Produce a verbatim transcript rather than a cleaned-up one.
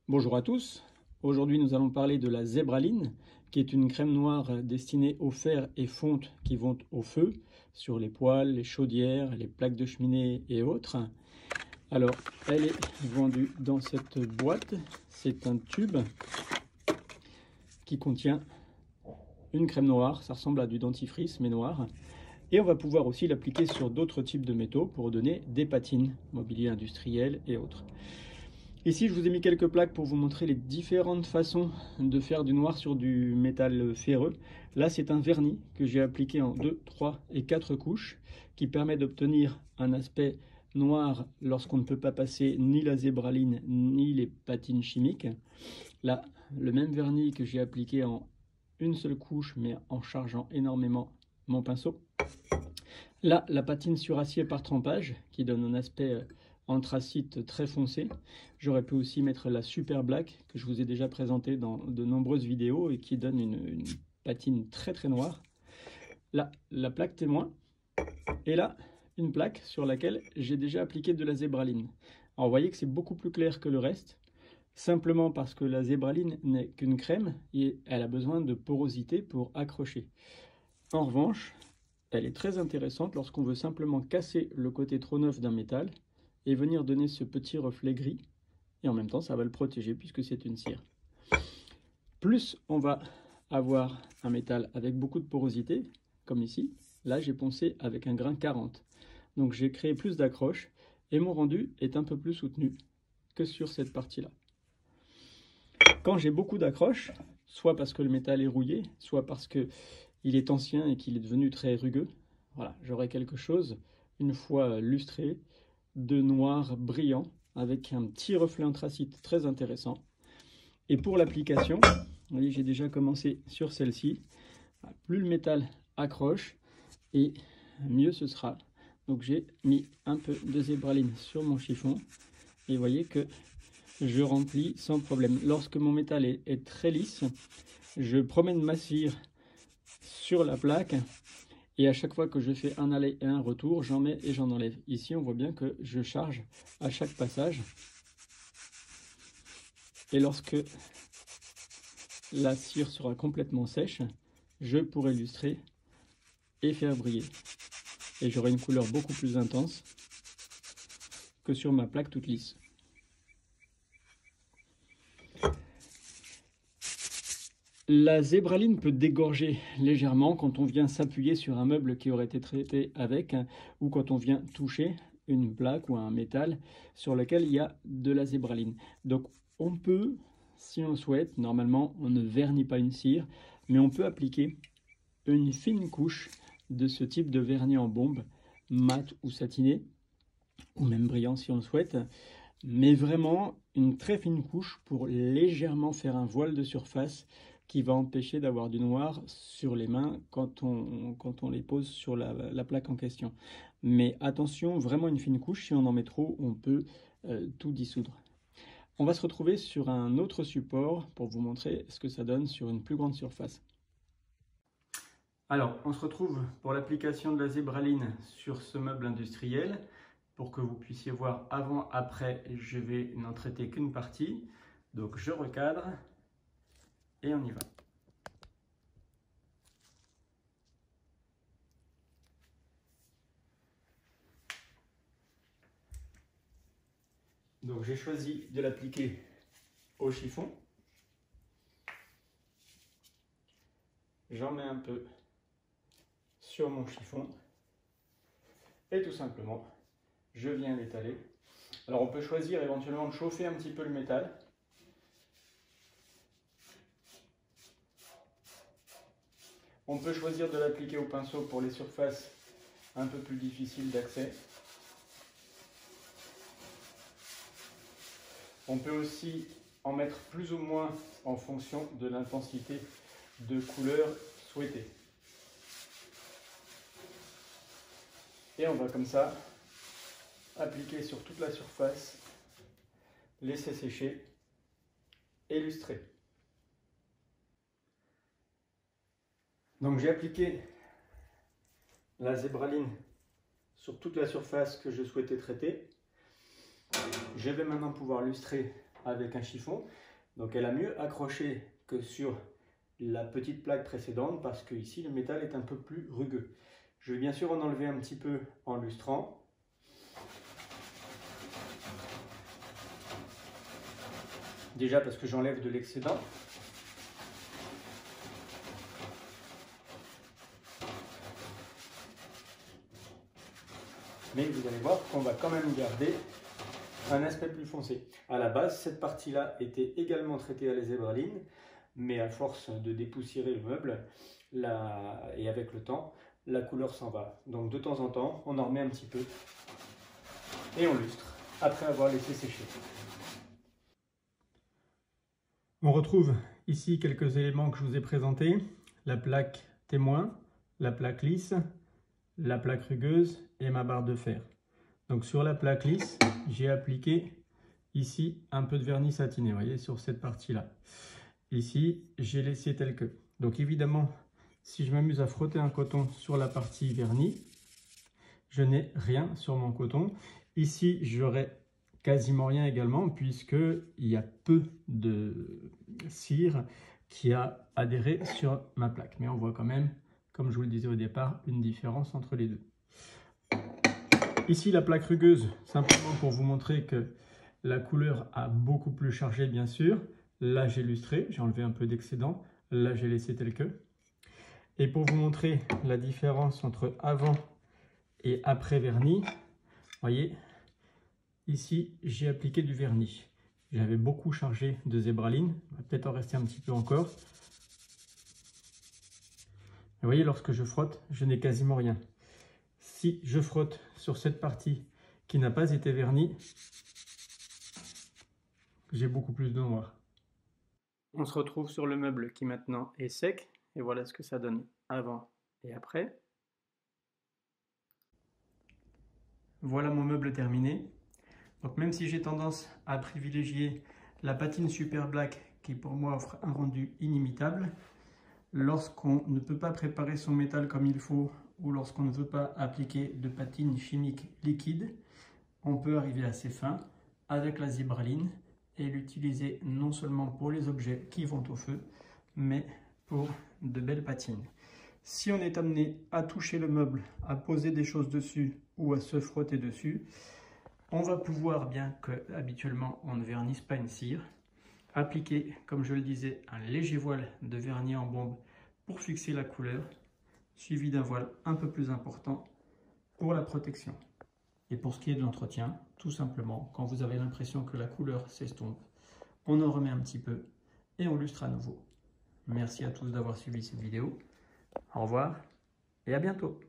Bonjour à tous, aujourd'hui nous allons parler de la zébraline, qui est une crème noire destinée au fer et fonte qui vont au feu, sur les poêles, les chaudières, les plaques de cheminée et autres. Alors, elle est vendue dans cette boîte, c'est un tube qui contient une crème noire, ça ressemble à du dentifrice mais noir. Et on va pouvoir aussi l'appliquer sur d'autres types de métaux pour donner des patines, mobilier industriel et autres. Ici, je vous ai mis quelques plaques pour vous montrer les différentes façons de faire du noir sur du métal ferreux. Là, c'est un vernis que j'ai appliqué en deux, trois et quatre couches qui permet d'obtenir un aspect noir lorsqu'on ne peut pas passer ni la zébraline ni les patines chimiques. Là, le même vernis que j'ai appliqué en une seule couche mais en chargeant énormément mon pinceau. Là, la patine sur acier par trempage qui donne un aspect anthracite très foncé. J'aurais pu aussi mettre la Super Black que je vous ai déjà présentée dans de nombreuses vidéos et qui donne une, une patine très très noire. Là, la plaque témoin. Et là, une plaque sur laquelle j'ai déjà appliqué de la zébraline. Alors vous voyez que c'est beaucoup plus clair que le reste, simplement parce que la zébraline n'est qu'une crème et elle a besoin de porosité pour accrocher. En revanche, elle est très intéressante lorsqu'on veut simplement casser le côté trop neuf d'un métal et venir donner ce petit reflet gris. Et en même temps, ça va le protéger puisque c'est une cire. Plus on va avoir un métal avec beaucoup de porosité, comme ici, là j'ai poncé avec un grain quarante. Donc j'ai créé plus d'accroche et mon rendu est un peu plus soutenu que sur cette partie-là. Quand j'ai beaucoup d'accroche, soit parce que le métal est rouillé, soit parce que il est ancien et qu'il est devenu très rugueux, voilà, j'aurai quelque chose, une fois lustré, de noir brillant, avec un petit reflet anthracite très intéressant. Et pour l'application, vous voyez, j'ai déjà commencé sur celle-ci. Plus le métal accroche, et mieux ce sera. Donc j'ai mis un peu de zébraline sur mon chiffon, et vous voyez que je remplis sans problème. Lorsque mon métal est, est très lisse, je promène ma cire sur la plaque et à chaque fois que je fais un aller et un retour, j'en mets et j'en enlève. Ici, on voit bien que je charge à chaque passage. Et lorsque la cire sera complètement sèche, je pourrai lustrer et faire briller. Et j'aurai une couleur beaucoup plus intense que sur ma plaque toute lisse. La zébraline peut dégorger légèrement quand on vient s'appuyer sur un meuble qui aurait été traité avec, ou quand on vient toucher une plaque ou un métal sur lequel il y a de la zébraline. Donc on peut, si on souhaite, normalement on ne vernit pas une cire, mais on peut appliquer une fine couche de ce type de vernis en bombe, mat ou satiné, ou même brillant si on le souhaite, mais vraiment une très fine couche pour légèrement faire un voile de surface qui va empêcher d'avoir du noir sur les mains quand on, quand on les pose sur la, la plaque en question. Mais attention, vraiment une fine couche, si on en met trop, on peut euh, tout dissoudre. On va se retrouver sur un autre support pour vous montrer ce que ça donne sur une plus grande surface. Alors, on se retrouve pour l'application de la zébraline sur ce meuble industriel. Pour que vous puissiez voir avant, après, je vais n'en traiter qu'une partie. Donc je recadre et on y va. Donc j'ai choisi de l'appliquer au chiffon. J'en mets un peu sur mon chiffon et tout simplement, je viens l'étaler. Alors on peut choisir éventuellement de chauffer un petit peu le métal. On peut choisir de l'appliquer au pinceau pour les surfaces un peu plus difficiles d'accès. On peut aussi en mettre plus ou moins en fonction de l'intensité de couleur souhaitée. Et on va comme ça appliquer sur toute la surface, laisser sécher et lustrer. Donc j'ai appliqué la zébraline sur toute la surface que je souhaitais traiter. Je vais maintenant pouvoir lustrer avec un chiffon. Donc elle a mieux accroché que sur la petite plaque précédente parce que ici le métal est un peu plus rugueux. Je vais bien sûr en enlever un petit peu en lustrant. Déjà parce que j'enlève de l'excédent. Mais vous allez voir qu'on va quand même garder un aspect plus foncé. À la base, cette partie-là était également traitée à la zébraline, mais à force de dépoussiérer le meuble, la... et avec le temps, la couleur s'en va. Donc de temps en temps, on en remet un petit peu et on lustre après avoir laissé sécher. On retrouve ici quelques éléments que je vous ai présentés. La plaque témoin, la plaque lisse, la plaque rugueuse et ma barre de fer. Donc sur la plaque lisse, j'ai appliqué ici un peu de vernis satiné, vous voyez, sur cette partie-là. Ici, j'ai laissé tel que. Donc évidemment, si je m'amuse à frotter un coton sur la partie vernis, je n'ai rien sur mon coton. Ici, j'aurai quasiment rien également, puisqu'il y a peu de cire qui a adhéré sur ma plaque. Mais on voit quand même, comme je vous le disais au départ, une différence entre les deux. Ici, la plaque rugueuse, simplement pour vous montrer que la couleur a beaucoup plus chargé, bien sûr. Là, j'ai lustré, j'ai enlevé un peu d'excédent. Là, j'ai laissé tel que. Et pour vous montrer la différence entre avant et après vernis, voyez, ici, j'ai appliqué du vernis. J'avais beaucoup chargé de zébraline. Il va peut-être en rester un petit peu encore. Vous voyez, lorsque je frotte, je n'ai quasiment rien. Si je frotte sur cette partie qui n'a pas été vernie, j'ai beaucoup plus de noir. On se retrouve sur le meuble qui maintenant est sec. Et voilà ce que ça donne avant et après. Voilà mon meuble terminé. Donc même si j'ai tendance à privilégier la patine Super Black qui pour moi offre un rendu inimitable, lorsqu'on ne peut pas préparer son métal comme il faut ou lorsqu'on ne veut pas appliquer de patine chimique liquide, on peut arriver assez fin avec la zébraline et l'utiliser non seulement pour les objets qui vont au feu, mais pour de belles patines. Si on est amené à toucher le meuble, à poser des choses dessus ou à se frotter dessus, on va pouvoir, bien que habituellement on ne vernisse pas une cire, appliquer, comme je le disais, un léger voile de vernis en bombe pour fixer la couleur, suivi d'un voile un peu plus important pour la protection. Et pour ce qui est de l'entretien, tout simplement, quand vous avez l'impression que la couleur s'estompe, on en remet un petit peu et on lustre à nouveau. Merci à tous d'avoir suivi cette vidéo. Au revoir et à bientôt.